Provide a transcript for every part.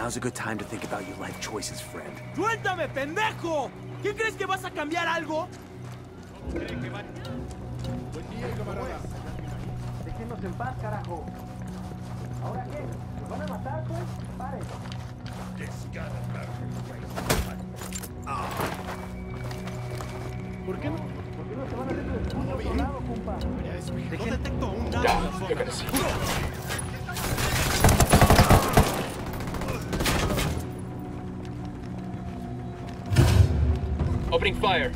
Now's a good time to think about your life choices, friend. ¡Suéltame, pendejo! ¿Qué crees que vas a cambiar algo? Buen día, camarada. Déjenos en paz, carajo. ¿Ahora qué? ¿Nos van a matar, pues? Paren. ¿Por qué no? ¿Por qué no se van a hacer tu escudo a otro lado, compa? No detecto un nada en la zona. Opening fire.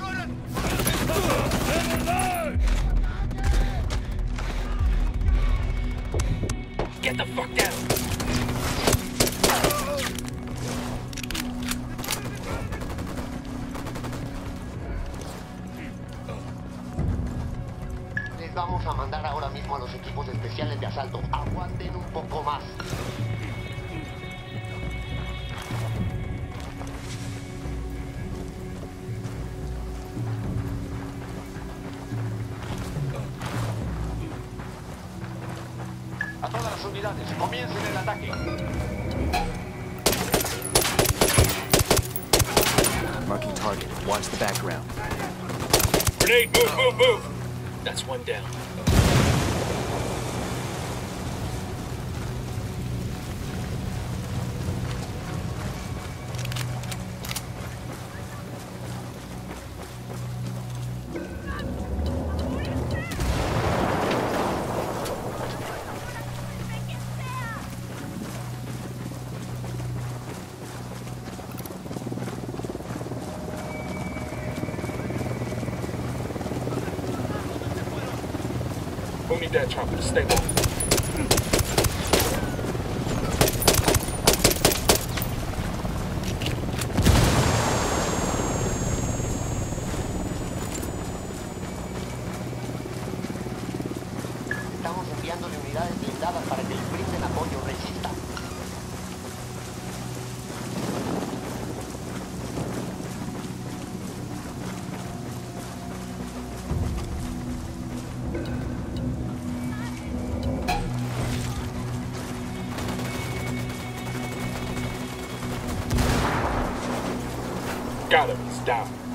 Get the fuck down. Les vamos a mandar ahora mismo a los equipos especiales de asalto. Aguanten un poco más. A todas las unidades, comiencen el ataque. Marking target. Watch the background. Grenade, move, move, move. That's one down. Who need that chopper? Stay low. Estamos enviándole unidades blindadas para que les brinden apoyo. Resista. Got him. He's down.